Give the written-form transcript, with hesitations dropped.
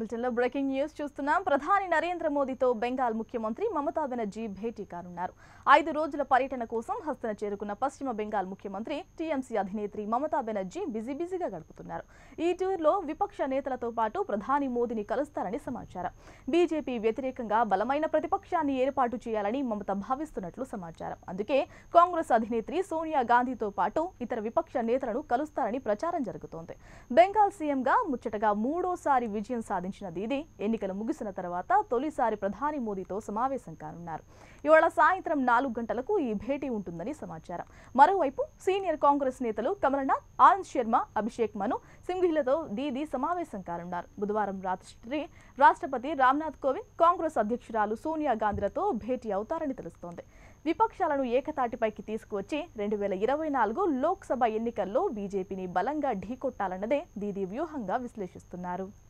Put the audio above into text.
బులెటిన్లో breaking news చూస్తున్నాం. ప్రధాని నరేంద్ర మోదీతో బెంగాల్ ముఖ్యమంత్రి మమతా బెనర్జీ భేటీ కానున్నారు. 5 రోజుల పర్యటన కోసం హస్తన చేరుకున్న పశ్చిమ బెంగాల్ ముఖ్యమంత్రి టీఎంసీ అధినేత్రి మమతా బెనర్జీ బిజీగా గడుపుతున్నారు. ఈ టూర్లో విపక్ష నేతలతో పాటు ప్రధాని మోదీని కలుస్తారని సమాచారం. బీజేపీ వ్యతిరేకంగా బలమైన ప్రతిపక్షాన్ని ఏర్పాటు చేయాలని మమత భావిస్తున్నట్లు సమాచారం. అందుకే కాంగ్రెస్ అధినేత్రి సోనియా గాంధీతో పాటు ఇతర విపక్ష నేతలను కలుస్తారని ప్రచారం జరుగుతోంది. బెంగాల్ సీఎంగా ముచ్చటగా మూడోసారి విజయం సాధించిన దీదీ ఎన్నికలు ముగిసిన తర్వాత తొలిసారి ప్రధాని మోదీతో సమావేశం కానున్నారు. ఇవాళ సాయంత్రం 4 గంటలకు ఈ భేటీ ఉంటుందని సమాచారం. మరోవైపు సీనియర్ కాంగ్రెస్ నేతలు కమల్నాథ్, ఆనంద్ శర్మ, అభిషేక్ మను సింఘ్విలతో దీదీ సమావేశం కానున్నారు. బుధవారం రాత్రి రాష్ట్రపతి రామ్నాథ్ కోవింద్, కాంగ్రెస్ అధ్యక్షురాలు సోనియా గాంధీలతో భేటీ అవుతారని తెలుస్తోంది. విపక్షాలను ఏకతాటిపైకి తీసుకువచ్చి 2024 లోక్సభ ఎన్నికల్లో బీజేపీని బలంగా ఢీకొట్టాలన్నదే దీదీ వ్యూహంగా విశ్లేషిస్తున్నారు.